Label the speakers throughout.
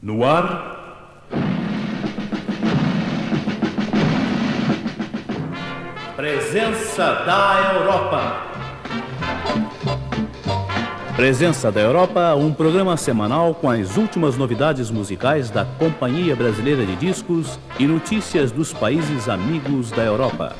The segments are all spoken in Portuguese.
Speaker 1: No ar, Presença da Europa. Presença da Europa, um programa semanal com as últimas novidades musicais da Companhia Brasileira de Discos e notícias dos países amigos da Europa.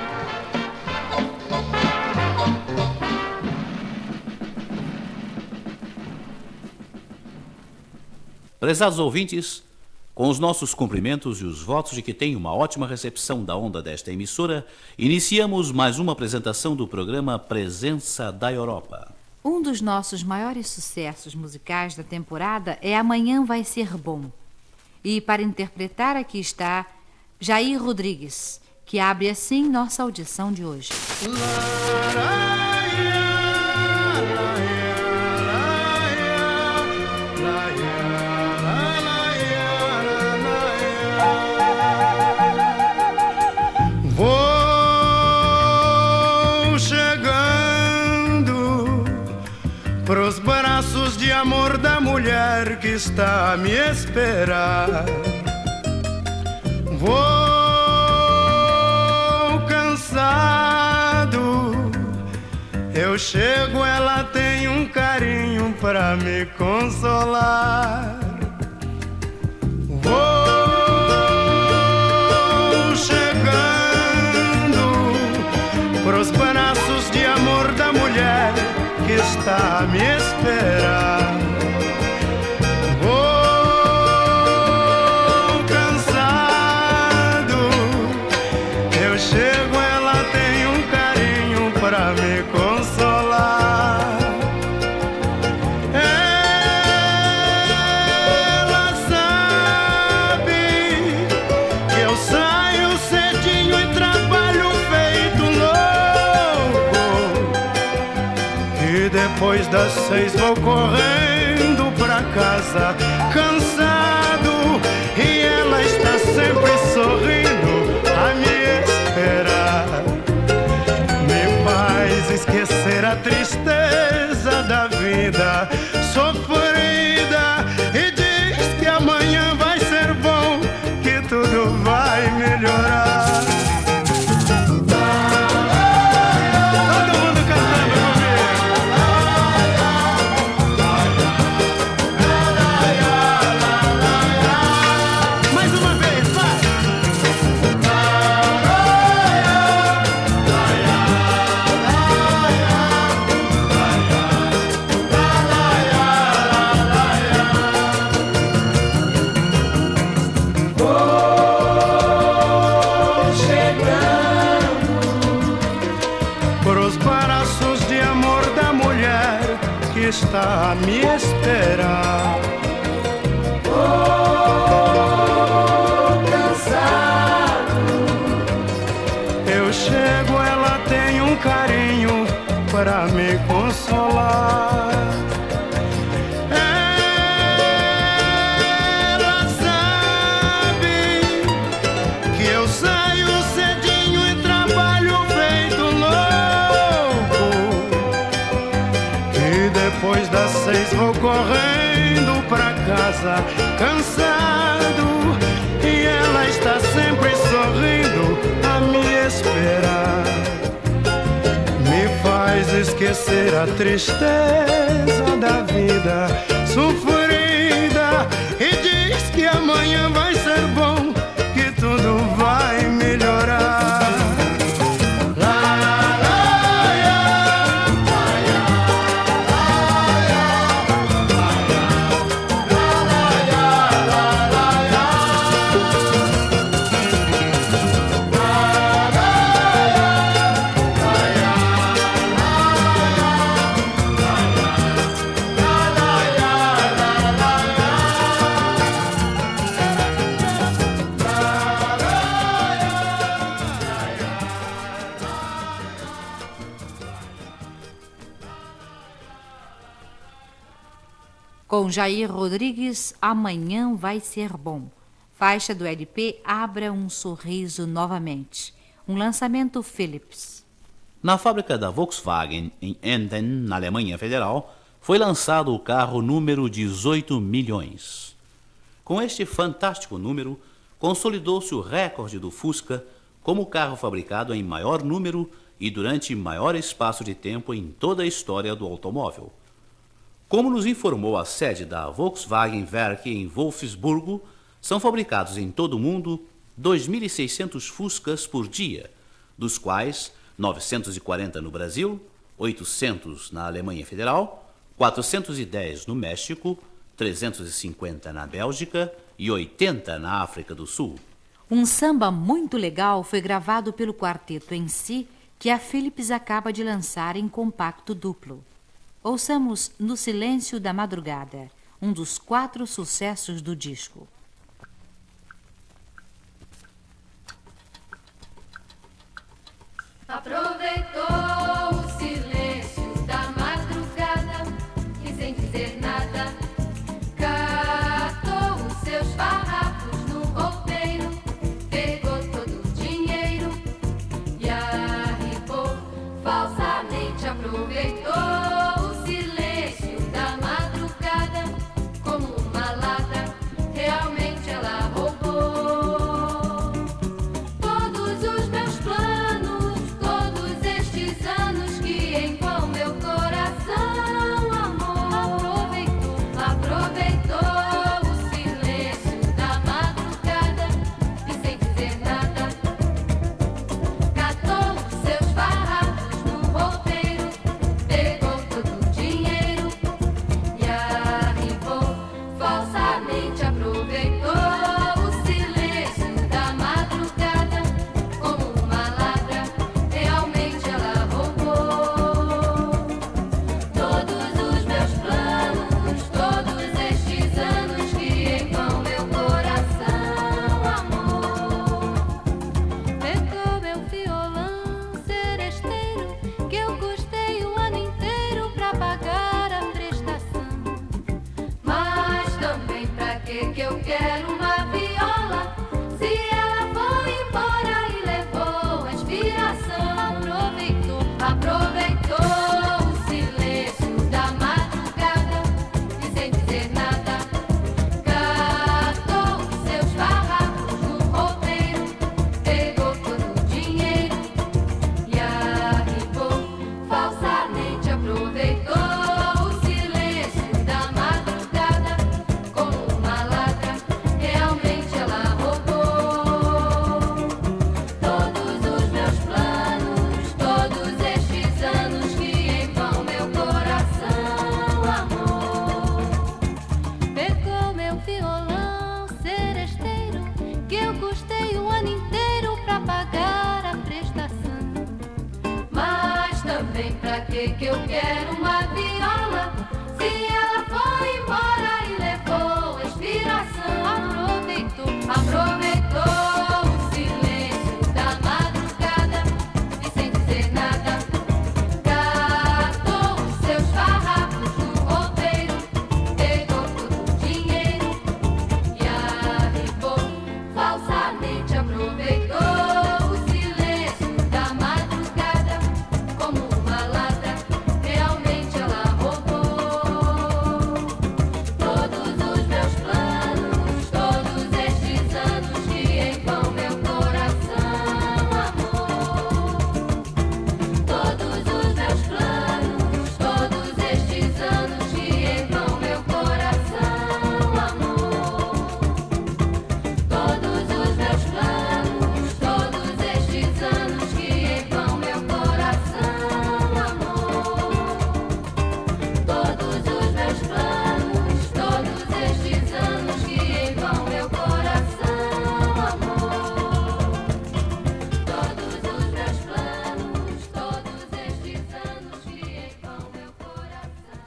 Speaker 1: Prezados ouvintes, com os nossos cumprimentos e os votos de que tenham uma ótima recepção da onda desta emissora, iniciamos mais uma apresentação do programa Presença da Europa.
Speaker 2: Um dos nossos maiores sucessos musicais da temporada é Amanhã Vai Ser Bom. E para interpretar aqui está Jair Rodrigues, que abre assim nossa audição de hoje.
Speaker 3: Pros braços de amor da mulher que está a me esperar. Vou cansado, eu chego, ela tem um carinho pra me consolar. Vou chegando pros braços de amor da mulher que está a me esperar. Vou cansado, eu chego, ela tem um carinho pra me consolar. Ela sabe que eu saio cedinho e trabalho feito louco, e depois das 6 vou correndo pra casa, cansado, e ela está sempre sorrindo a me esperar. Me faz esquecer a tristeza da vida sofrida e diz que amanhã vai ser bom, que tudo vai melhorar. Está a me esperar. Oh, cansado, eu chego, ela tem um carinho para me consolar. Ela sabe que eu saio cedinho e trabalho feito louco, depois das 6 vou correndo pra casa, cansado, e ela está sempre sorrindo a me esperar. Me faz esquecer a tristeza da vida sofrida e diz que amanhã vai ser bom, que tudo vai melhorar.
Speaker 2: Com Jair Rodrigues, Amanhã Vai Ser Bom. Faixa do LP Abra um Sorriso Novamente. Um lançamento Philips.
Speaker 1: Na fábrica da Volkswagen, em Emden, na Alemanha Federal, foi lançado o carro número 18 milhões. Com este fantástico número, consolidou-se o recorde do Fusca como o carro fabricado em maior número e durante maior espaço de tempo em toda a história do automóvel. Como nos informou a sede da Volkswagen Werk em Wolfsburgo, são fabricados em todo o mundo 2.600 Fuscas por dia, dos quais 940 no Brasil, 800 na Alemanha Federal, 410 no México, 350 na Bélgica e 80 na África do Sul.
Speaker 2: Um samba muito legal foi gravado pelo quarteto em si, que a Philips acaba de lançar em compacto duplo. Ouçamos No Silêncio da Madrugada, um dos 4 sucessos do disco.
Speaker 4: Aproveitou o silêncio da madrugada e sem dizer nada catou os seus farrapos no roupeiro, pegou todo o dinheiro e arribou. Falsamente aproveitou o silêncio da madrugada como uma ladra, realmente ela roubou. Todos os meus planos, todos estes anos que em vão meu coração amou. Aproveitou o silêncio da madrugada e sem dizer nada catou os seus farrapos no roupeiro, pegou todo o dinheiro e arribou. Falsamente aproveitou o silêncio da madrugada como uma ladra, realmente ela roubou. Todos os meus planos, todos estes anos que em vão meu coração amou. Pegou meu violão seresteiro que eu custei o ano inteiro pra pagar a prestação. Mas também pra que eu quero uma viola se ela foi embora e levou a inspiração? Aproveitou o silêncio da madrugada e sem dizer nada catou os seus farrapos no roupeiro, pegou todo o dinheiro e arribou. Falsamente aproveitou o silêncio da madrugada como uma ladra, realmente ela roubou. Todos os meus planos, todos estes anos que em vão meu coração amou. Pegou meu violão seresteiro que eu custei o ano inteiro pra pagar a prestação. Mas também pra que eu quero uma viola se ela foi embora e levou a inspiração? Aproveitou o silêncio da madrugada e sem dizer nada catou os seus farrapos no roupeiro, pegou todo o dinheiro e arribou. Falsamente aproveitou o silêncio da madrugada como uma ladra, realmente ela roubou. Todos os meus planos, todos estes anos que em vão meu coração amou. Todos os meus planos, todos estes anos que em vão meu coração amou. Todos os meus planos, todos estes anos que em vão meu coração amou. Todos os meus planos, todos estes anos que em vão meu coração amou. Todos os meus planos, todos estes anos que em vão meu coração.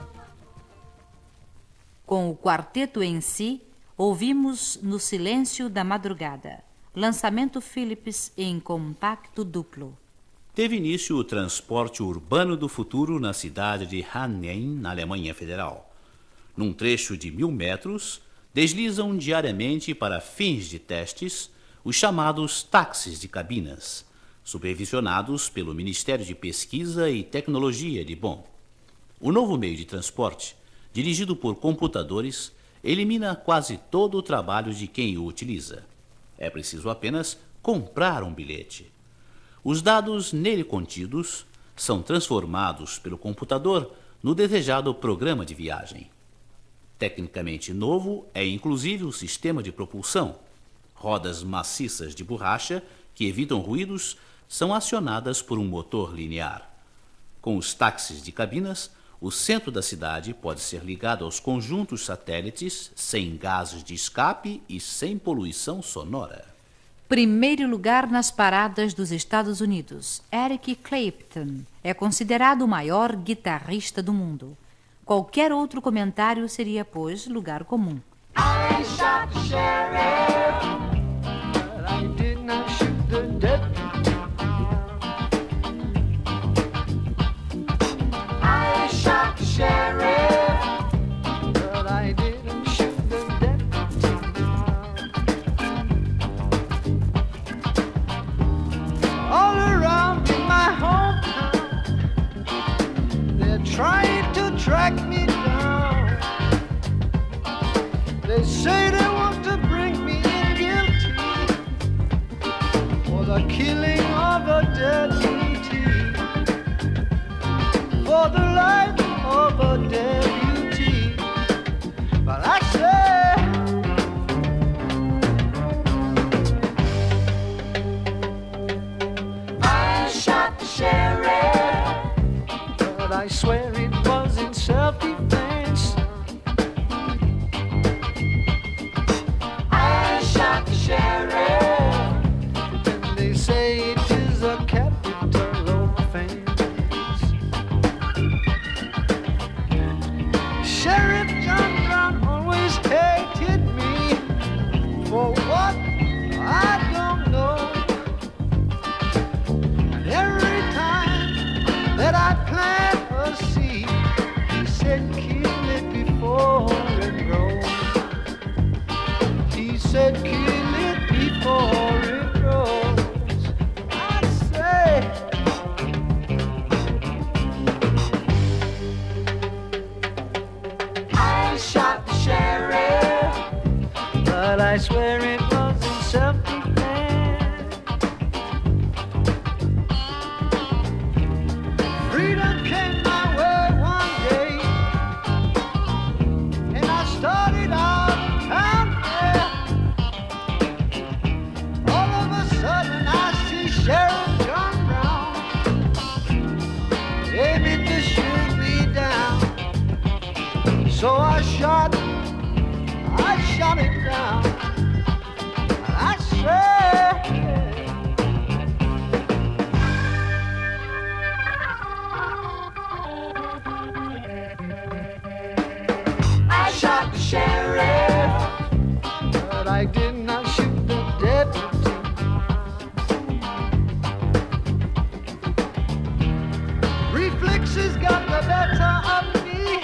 Speaker 2: Com o quarteto em si, ouvimos No Silêncio da Madrugada, lançamento Philips em compacto duplo.
Speaker 1: Teve início o transporte urbano do futuro na cidade de Hanning, na Alemanha Federal. Num trecho de 1.000 metros, deslizam diariamente para fins de testes os chamados táxis de cabinas, supervisionados pelo Ministério de Pesquisa e Tecnologia de Bonn. O novo meio de transporte, dirigido por computadores, elimina quase todo o trabalho de quem o utiliza. É preciso apenas comprar um bilhete. Os dados nele contidos são transformados pelo computador no desejado programa de viagem. Tecnicamente novo é inclusive o sistema de propulsão. Rodas maciças de borracha que evitam ruídos são acionadas por um motor linear. Com os táxis de cabinas, o centro da cidade pode ser ligado aos conjuntos satélites sem gases de escape e sem poluição sonora.
Speaker 2: Primeiro lugar nas paradas dos Estados Unidos. Eric Clapton é considerado o maior guitarrista do mundo. Qualquer outro comentário seria, pois, lugar comum.
Speaker 3: I shot the sheriff, but I did not shoot the deputy. I shot the sheriff, but I didn't shoot the deputy. All around in my hometown, they're trying to track me down. They say they want to bring me in guilty for the killing of a deputy, for the life of a deputy. But I say, I shot the sheriff, but I swear it was in self-defense. I shot the sheriff, and they say it is a capital offense. Sheriff John Brown always hated me for what I don't know. And every time that I plant a seed, he said kill it before it grows. He said kill it before it grows. I say, I shot the sheriff, but I swear it was in self-defense. Freedom came my way one day, and I started out of town there. All of a sudden I see Sheriff John Brown aiming to shoot me down. So I shot it down. I said, I shot the sheriff, but I did not shoot the deputy. Reflexes got the better of me,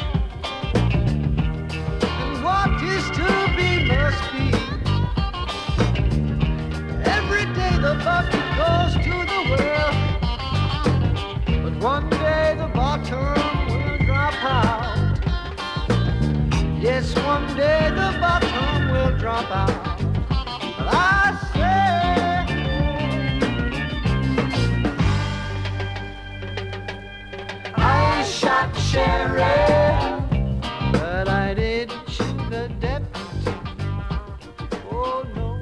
Speaker 3: and what is to be must be. Every day the bucket goes to the well, but one day the bottom will drop out. Yes, one day the bottom will drop out. But I say, I shot the sheriff, but I didn't shoot the deputy. Oh no,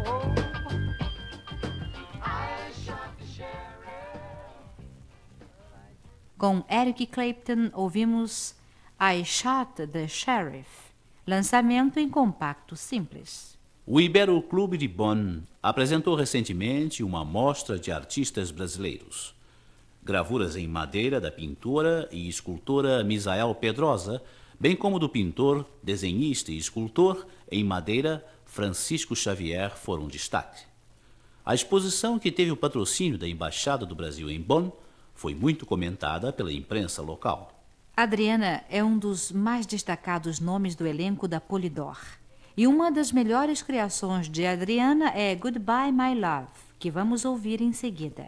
Speaker 3: I shot the sheriff.
Speaker 2: Com Eric Clapton, ouvimos I Shot the Sheriff, lançamento em compacto simples.
Speaker 1: O Ibero Clube de Bonn apresentou recentemente uma mostra de artistas brasileiros. Gravuras em madeira da pintora e escultora Misael Pedrosa, bem como do pintor, desenhista e escultor em madeira Francisco Xavier foram destaque. A exposição, que teve o patrocínio da Embaixada do Brasil em Bonn, foi muito comentada pela imprensa local.
Speaker 2: Adriana é um dos mais destacados nomes do elenco da Polydor. E uma das melhores criações de Adriana é Goodbye My Love, que vamos ouvir em seguida.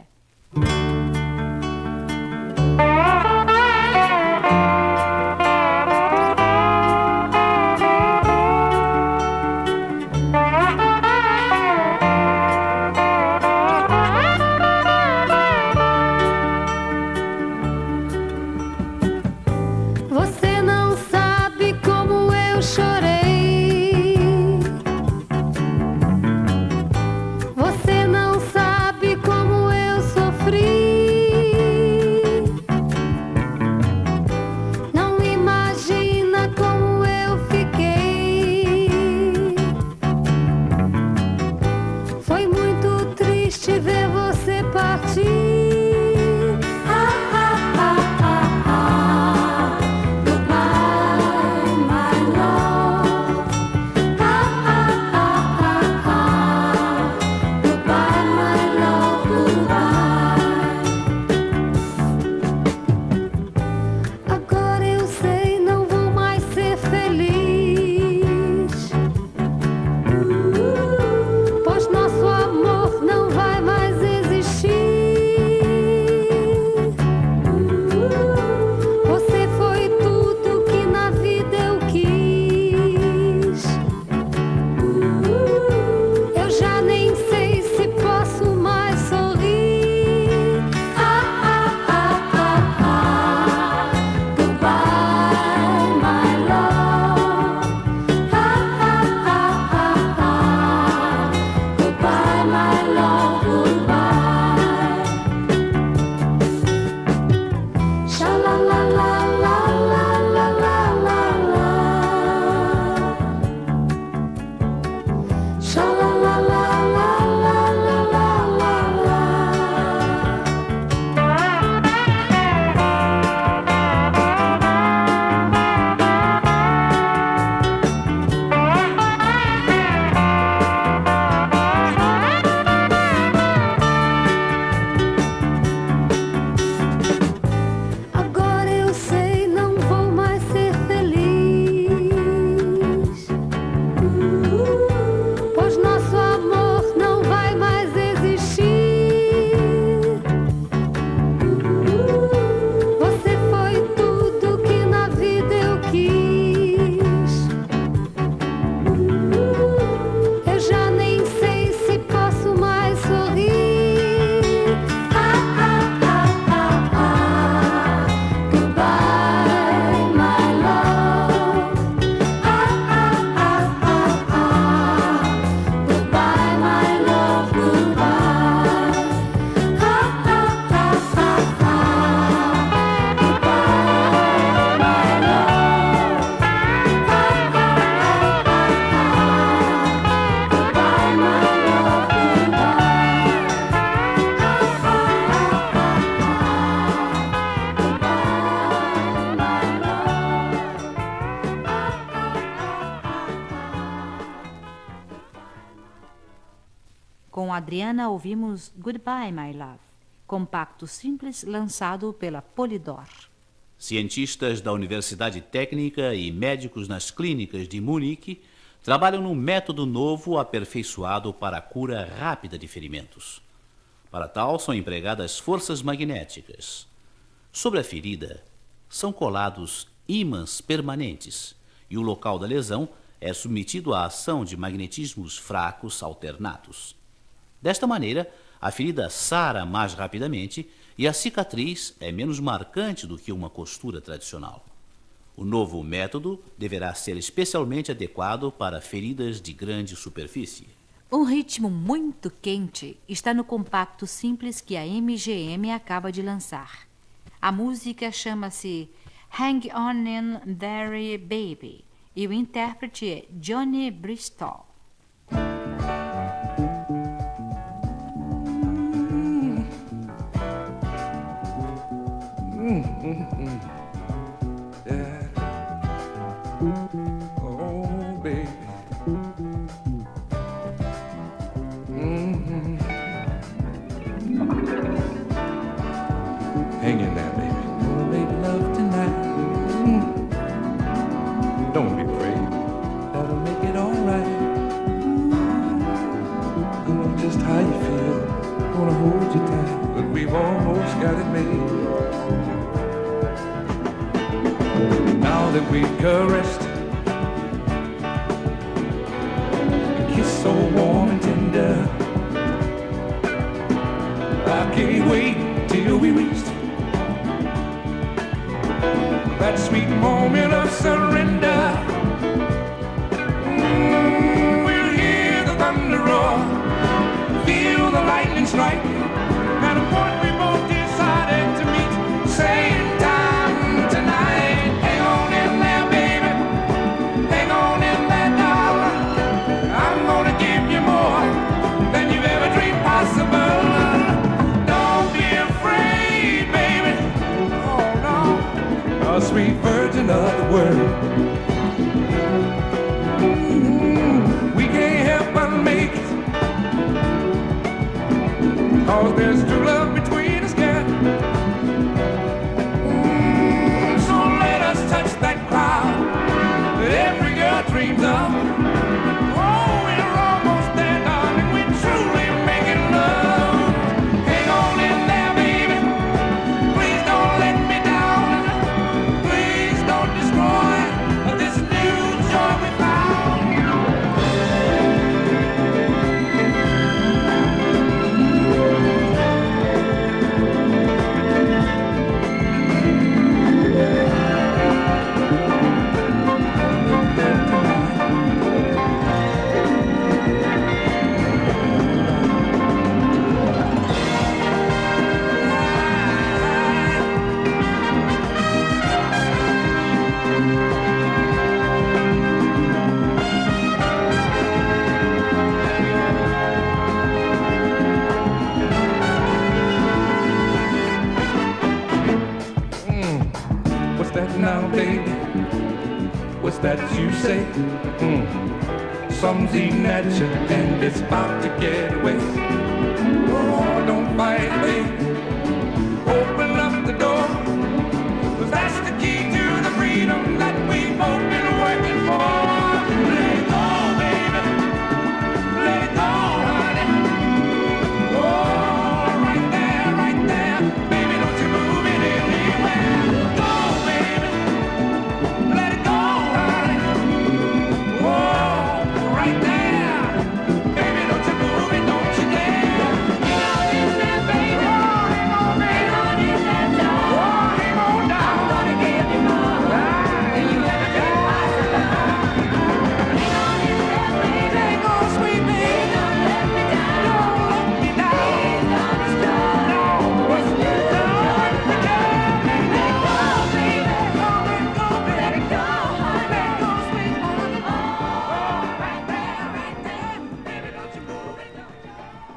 Speaker 2: Com Adriana ouvimos Goodbye, My Love, compacto simples lançado pela Polydor.
Speaker 1: Cientistas da Universidade Técnica e médicos nas clínicas de Munique trabalham num método novo aperfeiçoado para a cura rápida de ferimentos. Para tal, são empregadas forças magnéticas. Sobre a ferida, são colados ímãs permanentes e o local da lesão é submetido à ação de magnetismos fracos alternados. Desta maneira, a ferida sara mais rapidamente e a cicatriz é menos marcante do que uma costura tradicional. O novo método deverá ser especialmente adequado para feridas de grande superfície.
Speaker 2: Um ritmo muito quente está no compacto simples que a MGM acaba de lançar. A música chama-se Hang On In There Baby e o intérprete é Johnny Bristol.
Speaker 5: Yeah. Oh, baby. Hang in there, baby. Gonna make love tonight. Don't be afraid. That'll make it all right. I know just how you feel. Gonna hold you tight, but we've almost got it made. Now that we've caressed and kissed so warm and tender, I can't wait till we reach that sweet moment of surrender. We'll hear the thunder roar, feel the lightning strike, at a point we both decided to meet, same time tonight. Hang on in there, baby, hang on in there, darling. I'm gonna give you more than you've ever dreamed possible. Don't be afraid, baby, oh no, a sweet virgin of the world. We can't help but make it, 'cause there's true love between us, girl. So let us touch that cloud that every girl dreams of. Oh, we're almost there, darling, we're truly making love. Hang on in there, baby, please don't let me down. Please don't destroy this new joy we found. What's that now, baby? What's that you say? Something's eating at you and it's about to get away. Oh, don't fight, baby. Open up the door, 'cause that's the key to the freedom that we've both been working for. Let it go, baby. Let it go, honey. Oh, right there. Baby, don't you move it anywhere. Go, baby. Let it go, honey. Oh, right there. Baby, don't you move it, don't you dare. Hang on in there, baby. Oh, hang on, baby. Hang on in there, darling. Oh, hang on down. I'm gonna give you more than you ever dreamed possible. Hang on in there, baby. Hang on, sweet baby. Don't let me down. Don't let me down. Please don't destroy. No, it's new. Don't let me down. Let it go, baby. Let it go, honey. Let it go, sweet honey. Oh, right there. Baby, don't you move it, don't you?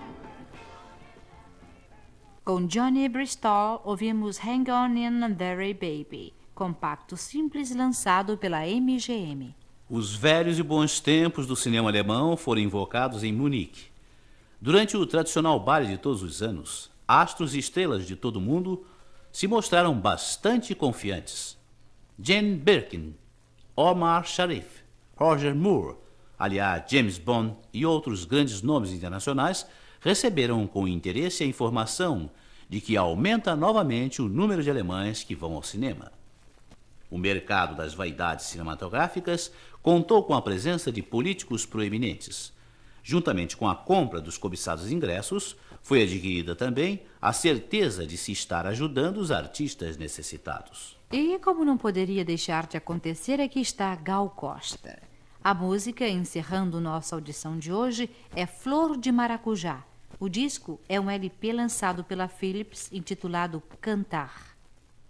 Speaker 2: Com Johnny Bristol, ouvimos Hang On In There Baby, compacto simples lançado pela MGM.
Speaker 1: Os velhos e bons tempos do cinema alemão foram invocados em Munique. Durante o tradicional baile de todos os anos, astros e estrelas de todo o mundo se mostraram bastante confiantes. Jane Birkin, Omar Sharif, Roger Moore, aliás, James Bond e outros grandes nomes internacionais receberam com interesse a informação de que aumenta novamente o número de alemães que vão ao cinema. O mercado das vaidades cinematográficas contou com a presença de políticos proeminentes. Juntamente com a compra dos cobiçados ingressos, foi adquirida também a certeza de se estar ajudando os artistas necessitados.
Speaker 2: E como não poderia deixar de acontecer, aqui está Gal Costa. A música, encerrando nossa audição de hoje, é Flor de Maracujá. O disco é um LP lançado pela Philips, intitulado Cantar.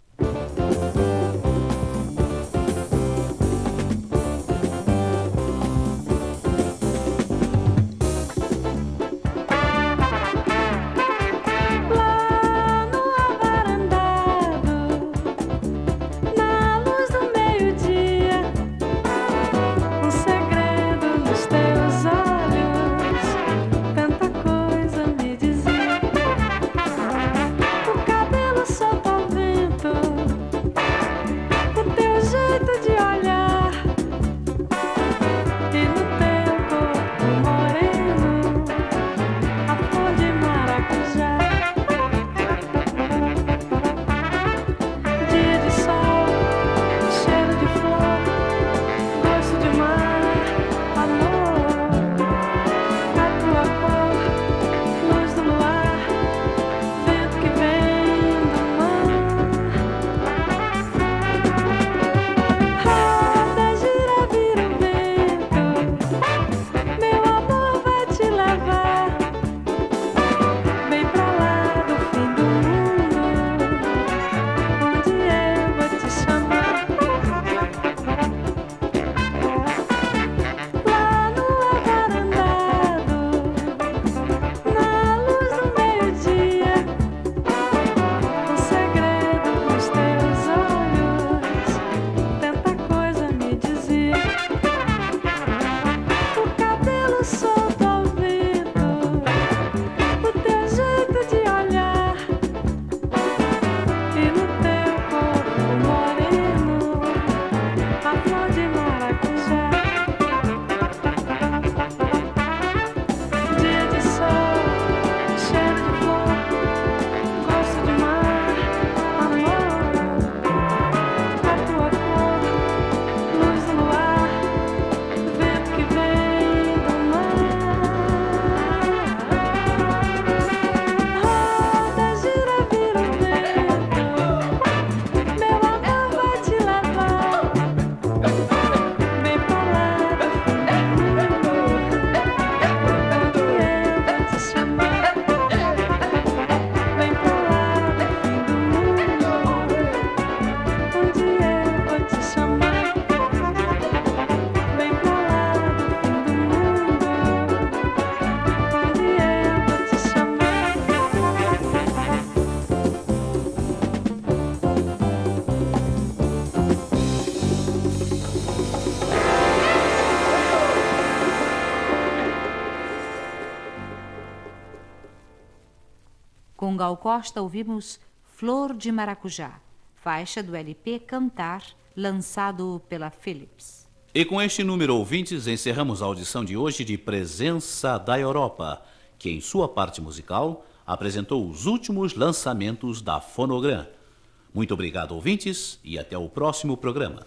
Speaker 2: Com Gal Costa ouvimos Flor de Maracujá, faixa do LP Cantar, lançado pela Philips.
Speaker 1: E com este número, ouvintes, encerramos a audição de hoje de Presença da Europa, que em sua parte musical apresentou os últimos lançamentos da Fonogram. Muito obrigado, ouvintes, e até o próximo programa.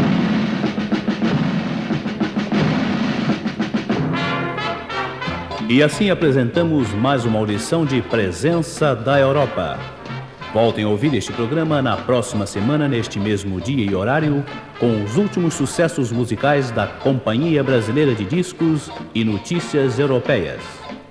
Speaker 1: E assim apresentamos mais uma audição de Presença da Europa. Voltem a ouvir este programa na próxima semana, neste mesmo dia e horário, com os últimos sucessos musicais da Companhia Brasileira de Discos e notícias europeias.